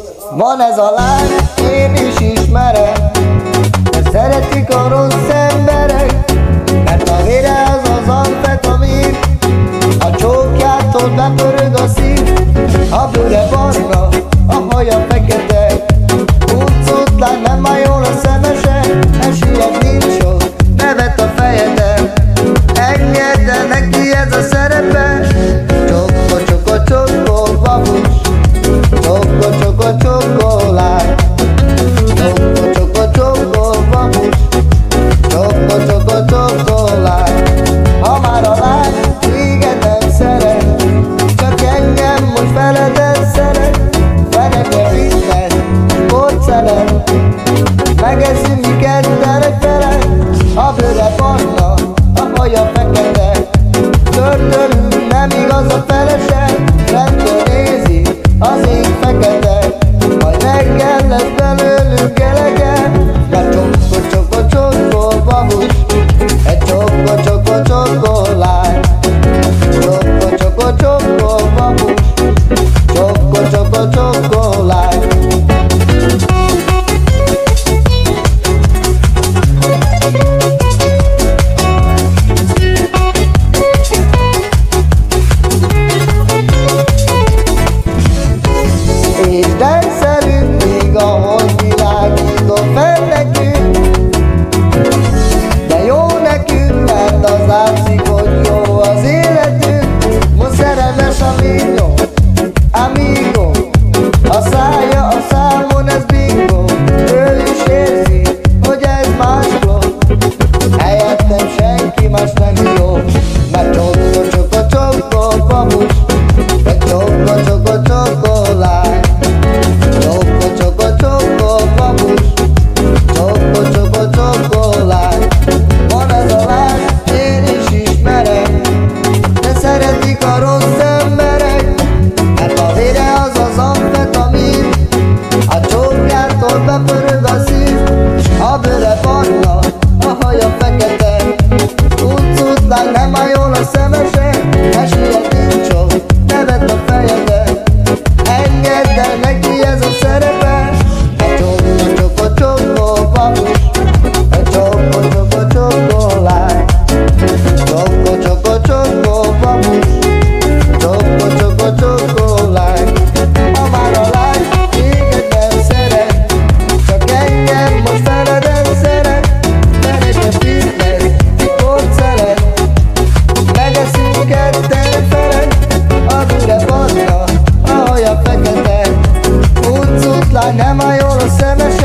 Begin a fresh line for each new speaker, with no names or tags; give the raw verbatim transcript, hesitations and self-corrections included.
Van ez a lány, én is ismerem, de szeretik a rossz emberek, mert a vére az az amfetamin, a csókjától bepörög a szív. A bőre barna, a haja fekete, huncut lány, nem áll jól a szemese, esélyed nincs ott, nevet a fejeden. Engedd el neki, ez a szerepe. Csokko, csokko, csokko, babus, csokko, csokko, csokko, lány. Csokko, csokko, csokko, babus, csokko, csokko, csokko, lány. Ha már a lány téged nem szeret, csak engem most veled szeret. Feneke minden, porcelán, megeszünk mi ketten egy fele. A bőre barna, a haja fekete, törtölünk, nem igaz a felese. Rendben nézi az ég fekete, majd reggel lesz belőlünk elege. Mert csokko, csokko, csokko, babus, egy csokko, csokko, csokko, lány. Csokko, csokko, csokko, babus, csokko, csokko, csokko, lány. És denszelünk még, ahogy világító fel nekünk. De jó nekünk, mert az látszik, hogy jó az életünk. Most szerelmes amigo, amigo, a szája a számon, ez bingo. Ő is érzi, hogy ez máskor, helyettem senki más nem jó. Mert csokko, csokko, csokko, babus, egy csokko, csokko, csokko, lány. Csokko, csokko, csokko, babus, csokko, csokko, csokko, lány. Van ez a lány, én is ismerem, de szeretik a rossz emberek, mert a vére az az amfetamin, a csókjától bepörög a szív. A bőre barna, a haja fekete, huncut lány, nem áll jól a szemese, esélyed nincs ott, nevet a fejeden. Engedd el neki, ez a szerepe. Egy csokko, csokko, csokko, babus, egy csokko, csokko, csokko, lány. Csokko, csokko, csokko, babus, csokko, csokko, csokko, lány. Ha már a lány téged nem szeret, csak engem most veled szeret. Feneke fitness, porcelán, megeszünk ketten feled. A bőre barna, a haja fekete, huncut lány, nem áll jól a szemese.